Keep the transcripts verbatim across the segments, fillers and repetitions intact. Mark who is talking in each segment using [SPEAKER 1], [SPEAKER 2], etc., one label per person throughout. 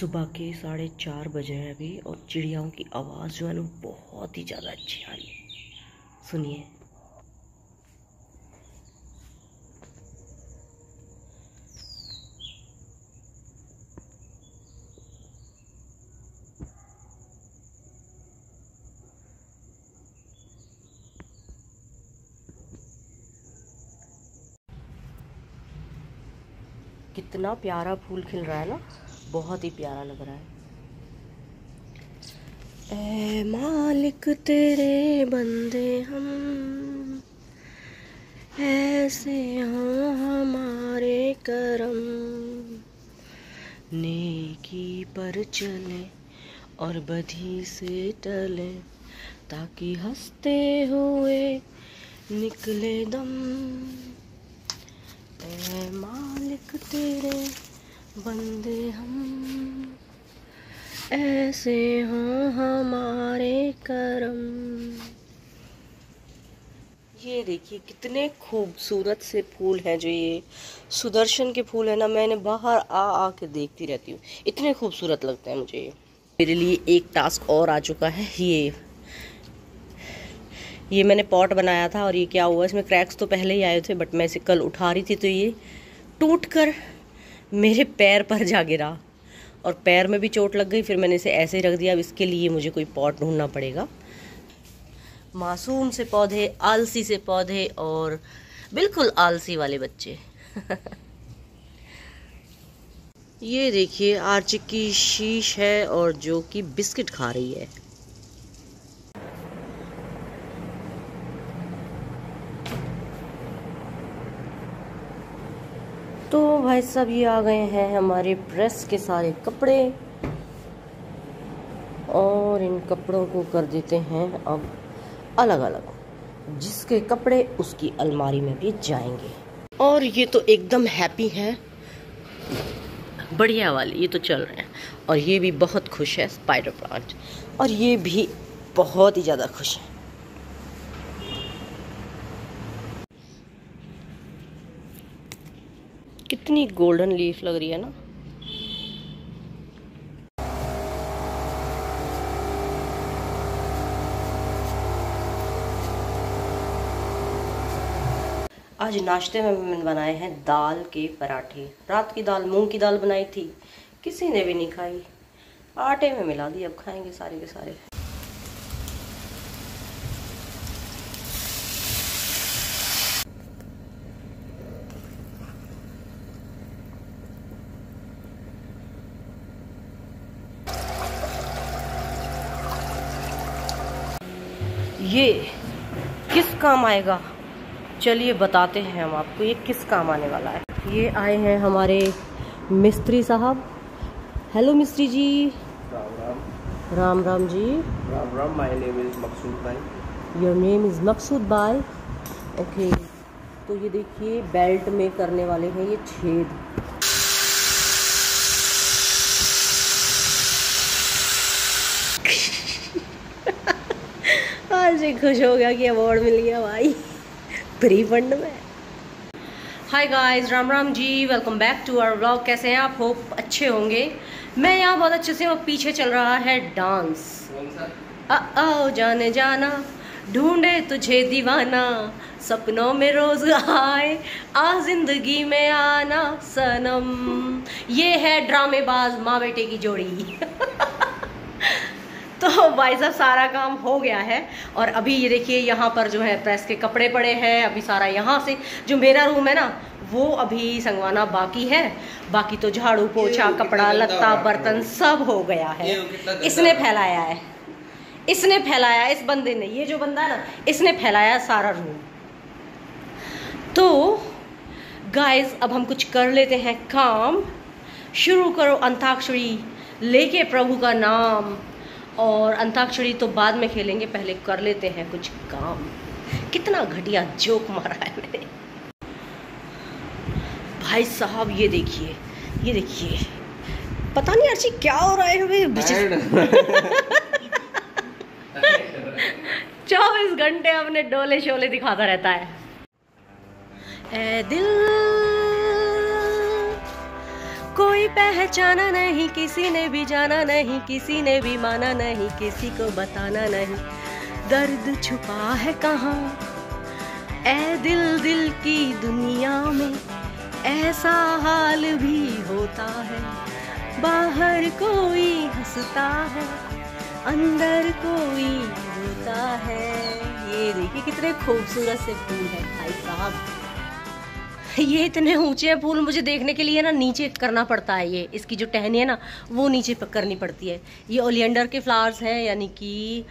[SPEAKER 1] सुबह के साढ़े चार बजे हैं अभी और चिड़ियाओं की आवाज़ जो है ना बहुत ही ज़्यादा अच्छी आ रही है। सुनिए। कितना प्यारा फूल खिल रहा है ना, बहुत ही प्यारा लग रहा है। ऐ मालिक तेरे बंदे हम, ऐसे हाँ हमारे करम, नेकी पर चले और बधी से टले, ताकि हंसते हुए निकले दम। ऐ मालिक तेरे बंदे हम, ऐसे हाँ हमारे करम। ये देखिए कितने खूबसूरत से फूल हैं। जो ये सुदर्शन के फूल है ना, मैंने बाहर आ आ के देखती रहती हूँ, इतने खूबसूरत लगते हैं मुझे ये। मेरे लिए एक टास्क और आ चुका है। ये ये मैंने पॉट बनाया था और ये क्या हुआ, इसमें क्रैक्स तो पहले ही आए थे, बट मैं इसे कल उठा रही थी तो ये टूट कर मेरे पैर पर जा गिरा और पैर में भी चोट लग गई। फिर मैंने इसे ऐसे ही रख दिया। अब इसके लिए मुझे कोई पॉट ढूंढना पड़ेगा। मासूम से पौधे, आलसी से पौधे और बिल्कुल आलसी वाले बच्चे। ये देखिए आर्ची की शीश है और जो कि बिस्किट खा रही है। तो भाई साहब ये आ गए हैं हमारे प्रेस के सारे कपड़े और इन कपड़ों को कर देते हैं अब अलग अलग, जिसके कपड़े उसकी अलमारी में भी जाएंगे। और ये तो एकदम हैप्पी है, बढ़िया वाले ये तो चल रहे हैं। और ये भी बहुत खुश है, स्पाइडर प्लांट, और ये भी बहुत ही ज़्यादा खुश है। कितनी गोल्डन लीफ लग रही है ना। आज नाश्ते में मैंने बनाए हैं दाल के पराठे। रात की दाल, मूंग की दाल बनाई थी, किसी ने भी नहीं खाई, आटे में मिला दी। अब खाएंगे सारे के सारे। ये किस काम आएगा, चलिए बताते हैं हम आपको ये किस काम आने वाला है। ये आए हैं हमारे मिस्त्री साहब। हेलो मिस्त्री जी।
[SPEAKER 2] Ram Ram.
[SPEAKER 1] Ram Ram ji.
[SPEAKER 2] Ram Ram. My name is Maqsood भाई।
[SPEAKER 1] योर नेम इज मकसूद भाई। ओके, तो ये देखिए बेल्ट में करने वाले हैं ये छेद। आज ही खुश हो गया कि अवार्ड मिल गया भाई फ्री फंड में। Hi guys, Ram Ram ji, welcome back to our vlog. कैसे हैं आप? होप अच्छे होंगे। मैं यहाँ बहुत अच्छे से, और पीछे चल रहा है डांस। आओ जाने जाना, ढूंढे तुझे दीवाना, सपनों में रोज आए, आ जिंदगी में आना सनम। ये है ड्रामेबाज माँ बेटे की जोड़ी। तो भाई साहब सारा काम हो गया है और अभी ये देखिए यहाँ पर जो है प्रेस के कपड़े पड़े हैं। अभी सारा यहाँ से जो मेरा रूम है ना वो अभी संगवाना बाकी है। बाकी तो झाड़ू पोछा कपड़ा लत्ता बर्तन सब हो गया है। इसने फैलाया है, इसने फैलाया, इस बंदे ने, ये जो बंदा है ना इसने फैलाया सारा रूम। तो गाइस अब हम कुछ कर लेते हैं काम। शुरू करो अंताक्षरी लेके प्रभु का नाम। और अंताक्षरी तो बाद में खेलेंगे, पहले कर लेते हैं कुछ काम। कितना घटिया जोक मारा है मैंने भाई साहब। ये देखिए, ये देखिए, पता नहीं अर्ची क्या हो रहा है। चौबीस घंटे अपने डोले शोले दिखाता रहता है। ए दिल कोई पहचाना नहीं, किसी ने भी जाना नहीं, किसी ने भी माना नहीं, किसी को बताना नहीं। दर्द छुपा है कहाँ ऐ दिल, दिल की दुनिया में ऐसा हाल भी होता है। बाहर कोई हंसता है, अंदर कोई रोता है। ये देखिए कितने खूबसूरत से फूल है भाई साहब। ये इतने ऊंचे फूल मुझे देखने के लिए ना नीचे करना पड़ता है। ये इसकी जो टहनी है ना वो नीचे करनी पड़ती है। ये ओलियंडर के फ्लावर्स हैं, यानी कि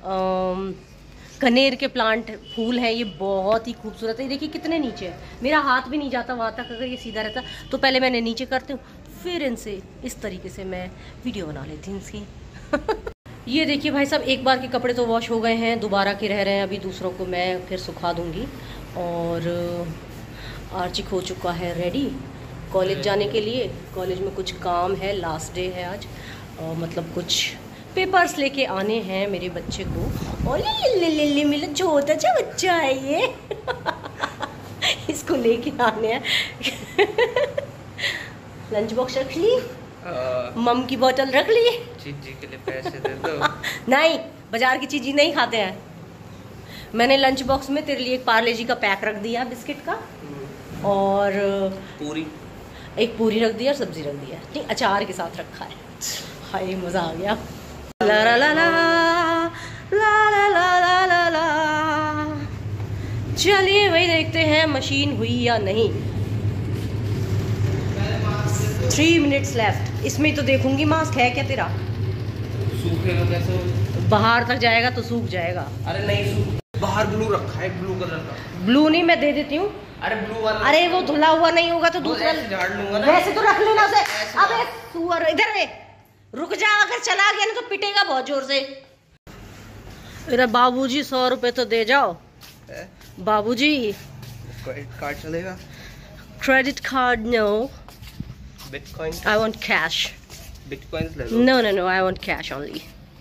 [SPEAKER 1] कनेर के प्लांट फूल हैं। ये बहुत ही खूबसूरत है। देखिए कितने नीचे है, मेरा हाथ भी नहीं जाता वहाँ तक। अगर ये सीधा रहता तो पहले मैंने नीचे करती हूँ, फिर इनसे इस तरीके से मैं वीडियो बना लेती हूँ इसकी। ये देखिए भाई साहब, एक बार के कपड़े तो वॉश हो गए हैं, दोबारा के रह रहे हैं। अभी दूसरों को मैं फिर सुखा दूँगी। और आर्चिक हो चुका है रेडी कॉलेज जाने के लिए। कॉलेज में कुछ काम है, लास्ट डे है आज। और मतलब कुछ पेपर्स लेके आने हैं मेरे बच्चे को। और ले ले ले ले मेरा छोटा सा बच्चा है ये इसको लेके आने हैं। लंच बॉक्स रख ली, मम की बोतल रख ली।
[SPEAKER 2] चीजी के लिए पैसे दे दो।
[SPEAKER 1] नहीं, बाजार की चीज़ी नहीं खाते हैं। मैंने लंच बॉक्स में तेरे लिए एक पार्ले जी का पैक रख दिया बिस्किट का, और
[SPEAKER 2] पूरी
[SPEAKER 1] एक पूरी रख दिया और सब्जी रख दिया। ठीक, अचार के साथ रखा है। हाय मज़ा आ गया। ला ला ला ला ला ला ला ला ला। चलिए वही देखते हैं मशीन हुई या नहीं। Three minutes left. इसमें तो देखूंगी मास्क है क्या तेरा।
[SPEAKER 2] सूखेगा कैसे?
[SPEAKER 1] बाहर तक जाएगा तो सूख जाएगा।
[SPEAKER 2] अरे नहीं सूख, बाहर ब्लू रखा है, ब्लू कलर का।
[SPEAKER 1] ब्लू नहीं, मैं दे देती हूँ।
[SPEAKER 2] अरे ब्लू वाला।
[SPEAKER 1] अरे वो धुला हुआ नहीं होगा तो दूसरा
[SPEAKER 2] झाड़ लूंगा ना।
[SPEAKER 1] वैसे तो रख लेना उसे। अबे सुअर, इधर रे, रुक जा। अगर चला गया ना तो पिटेगा बहुत जोर से। मेरा बाबूजी सौ रुपए तो दे जाओ। बाबूजी
[SPEAKER 2] क्रेडिट कार्ड चलेगा?
[SPEAKER 1] Credit card no,
[SPEAKER 2] bitcoin.
[SPEAKER 1] I want cash.
[SPEAKER 2] Bitcoins ले लो।
[SPEAKER 1] No no no, I want cash only.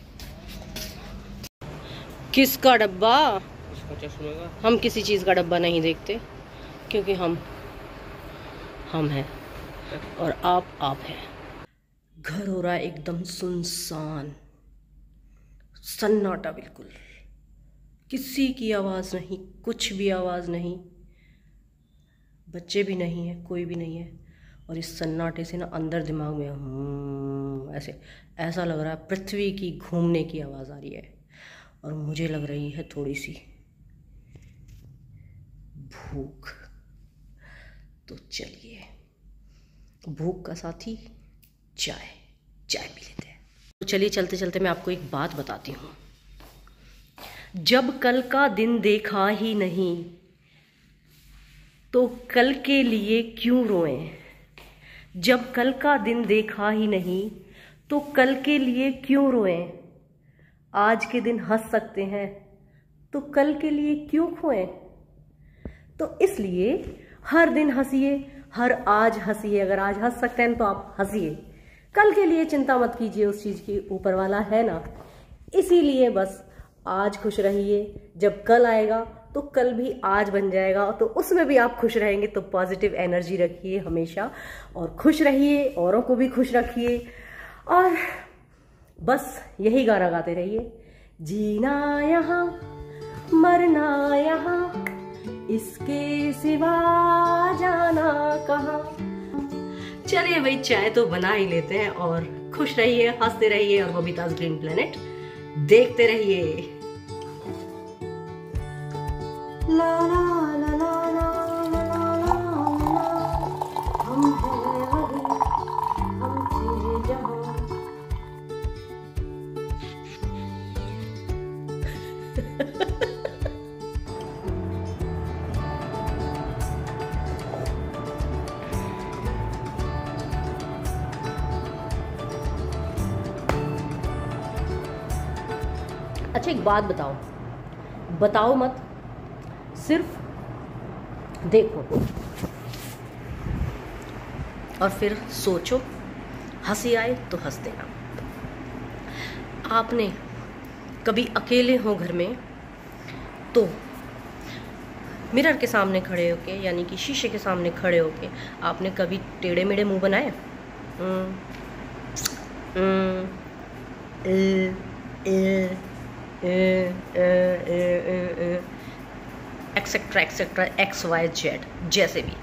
[SPEAKER 1] किसका डब्बा?
[SPEAKER 2] इसका चश्मे का।
[SPEAKER 1] हम किसी चीज का डब्बा नहीं देखते, क्योंकि हम हम हैं और आप आप हैं। घर हो रहा है एकदम सुनसान, सन्नाटा बिल्कुल। किसी की आवाज़ नहीं, कुछ भी आवाज़ नहीं, बच्चे भी नहीं है, कोई भी नहीं है। और इस सन्नाटे से ना अंदर दिमाग में हम्म ऐसे ऐसा लग रहा है पृथ्वी की घूमने की आवाज़ आ रही है। और मुझे लग रही है थोड़ी सी भूख। तो चलिए, भूख का साथी चाय, चाय पी लेते हैं। तो चलिए चलते चलते मैं आपको एक बात बताती हूँ। जब कल का दिन देखा ही नहीं तो कल के लिए क्यों रोएं। जब कल का दिन देखा ही नहीं तो कल के लिए क्यों रोएं। आज के दिन हंस सकते हैं तो कल के लिए क्यों खोएं। तो इसलिए हर दिन हंसिए, हर आज हंसिए। अगर आज हंस सकते हैं तो आप हंसिए। कल के लिए चिंता मत कीजिए, उस चीज़ की ऊपर वाला है ना। इसीलिए बस आज खुश रहिए। जब कल आएगा तो कल भी आज बन जाएगा, तो उसमें भी आप खुश रहेंगे। तो पॉजिटिव एनर्जी रखिए हमेशा और खुश रहिए, औरों को भी खुश रखिए। और बस यही गाना गाते रहिए। जीना यहाँ, मरना यहाँ, इसके सिवा जाना कहाँ। चलिए भाई, चाय तो बना ही लेते हैं और खुश रहिए, हंसते रहिए और बबीताज़ ग्रीन प्लेनेट देखते रहिए। ला ला ला ला ला ला ला ला, हम हैं वही, हम थे जहाँ। अच्छा एक बात बताओ, बताओ मत, सिर्फ देखो और फिर सोचो। हंसी आए तो हंस देना। आपने कभी अकेले हो घर में तो मिरर के सामने खड़े होके, यानी कि शीशे के सामने खड़े होके आपने कभी टेढ़े मेढ़े मुंह बनाए? Etcetera etcetera X Y Z जैसे भी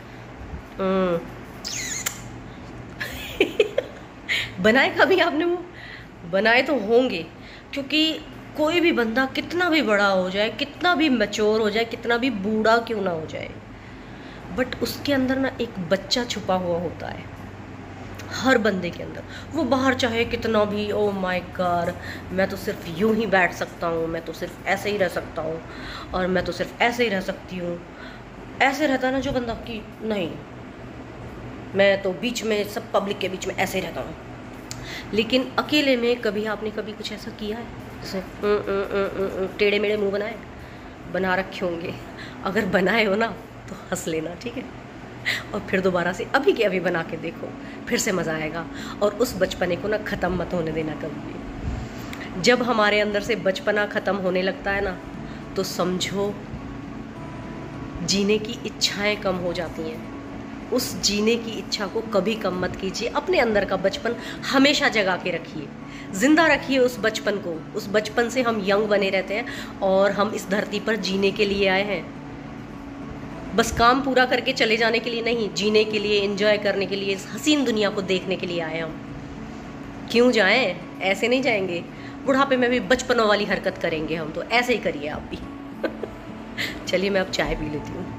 [SPEAKER 1] बनाए कभी आपने? वो बनाए तो होंगे, क्योंकि कोई भी बंदा कितना भी बड़ा हो जाए, कितना भी मैच्योर हो जाए, कितना भी बूढ़ा क्यों ना हो जाए, बट उसके अंदर ना एक बच्चा छुपा हुआ होता है, हर बंदे के अंदर। वो बाहर चाहे कितना भी, ओ माय गॉड मैं तो सिर्फ यूं ही बैठ सकता हूँ, मैं तो सिर्फ ऐसे ही रह सकता हूँ, और मैं तो सिर्फ ऐसे ही रह सकती हूँ, ऐसे रहता है ना जो बंदा कि नहीं मैं तो बीच में सब पब्लिक के बीच में ऐसे ही रहता हूँ। लेकिन अकेले में कभी आपने कभी कुछ ऐसा किया है जैसे टेढ़े मेढ़े मुंह बनाए? बना रखे होंगे, अगर बनाए हो ना तो हंस लेना, ठीक है? और फिर दोबारा से अभी के अभी बना के देखो, फिर से मज़ा आएगा। और उस बचपने को ना ख़त्म मत होने देना कभी भी। जब हमारे अंदर से बचपना ख़त्म होने लगता है ना, तो समझो जीने की इच्छाएं कम हो जाती हैं। उस जीने की इच्छा को कभी कम मत कीजिए। अपने अंदर का बचपन हमेशा जगा के रखिए, जिंदा रखिए उस बचपन को। उस बचपन से हम यंग बने रहते हैं, और हम इस धरती पर जीने के लिए आए हैं, बस काम पूरा करके चले जाने के लिए नहीं, जीने के लिए, एंजॉय करने के लिए, इस हसीन दुनिया को देखने के लिए आए हम। क्यों जाएं? ऐसे नहीं जाएंगे, बुढ़ापे में भी बचपनों वाली हरकत करेंगे हम, तो ऐसे ही करिए आप भी। चलिए मैं अब चाय पी लेती हूँ।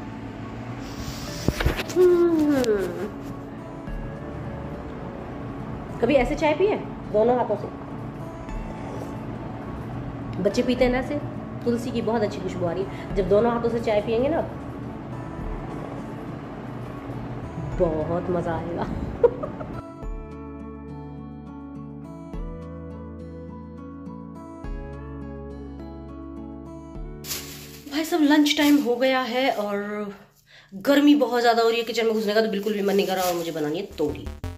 [SPEAKER 1] कभी ऐसे चाय पिए दोनों हाथों से? बच्चे पीते हैं ना ऐसे, तुलसी की बहुत अच्छी खुशबू आ रही है। जब दोनों हाथों से चाय पियेंगे ना, बहुत मजा आएगा। भाई सब लंच टाइम हो गया है और गर्मी बहुत ज़्यादा हो रही है। किचन में घुसने का तो बिल्कुल भी मन नहीं कर रहा, और मुझे बनानी है तोरी।